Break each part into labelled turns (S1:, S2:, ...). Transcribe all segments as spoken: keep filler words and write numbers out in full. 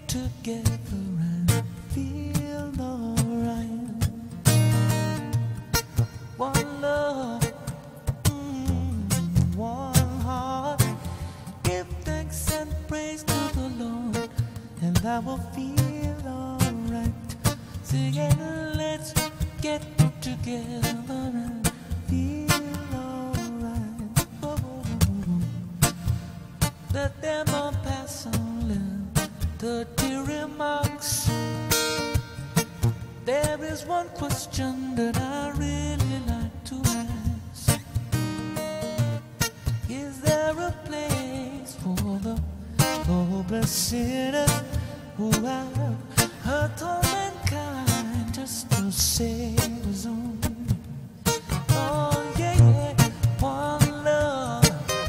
S1: together and feel alright. One love, mm, one heart. Give thanks and praise to the Lord, and I will feel alright. Singing, let's get together and feel alright. Oh, oh, oh. Let them all pass on, dirty remarks. There is one question that I really like to ask. Is there a place for the hopeless sinners who have hurt all mankind just to save his own? Oh yeah, yeah. One love,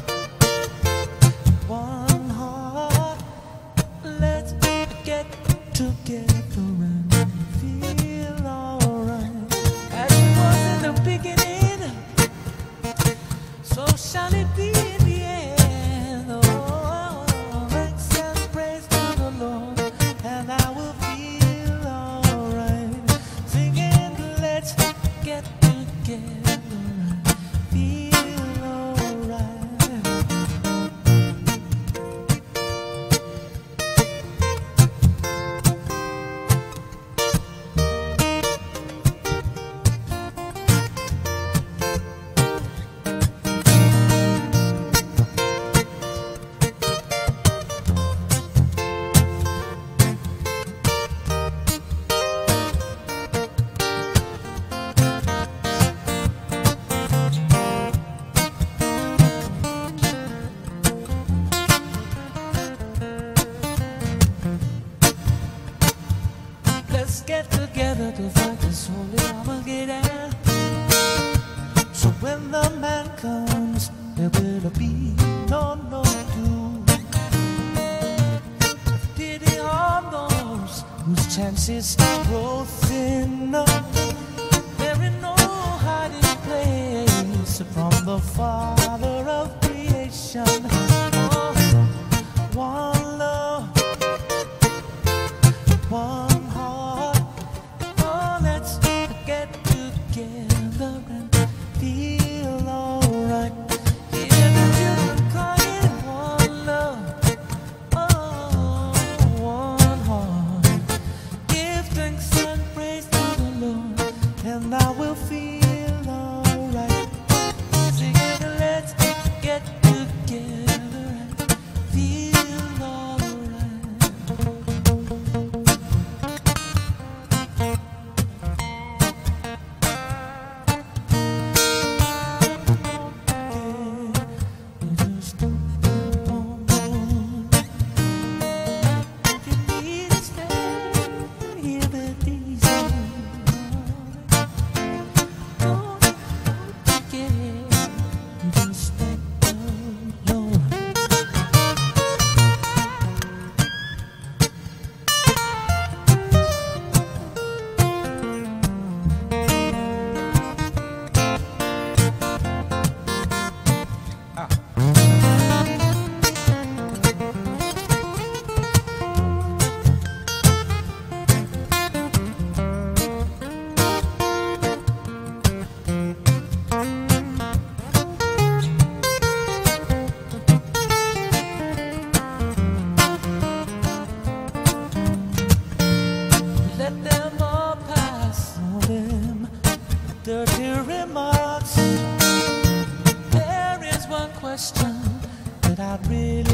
S1: one heart. Let's get together and feel alright. As it was in the beginning, so shall it be in the end. Oh, thanks and praise to the Lord, and I will feel alright. Singing, let's get together and feel alright. Let's get together to fight this holy Armageddon. So when the man comes, there will be no no doom. Pity on those whose chances grow thinner. There is no hiding place from the Father of creation. Oh, one love, one heart. Oh, let's get together and feel alright. Hear the children crying, one love, oh, one heart. Give thanks and praise to the Lord, and I will feel alright. Singing, let's get together and feel alright. Let them all pass on them dirty remarks. There is one question that I'd really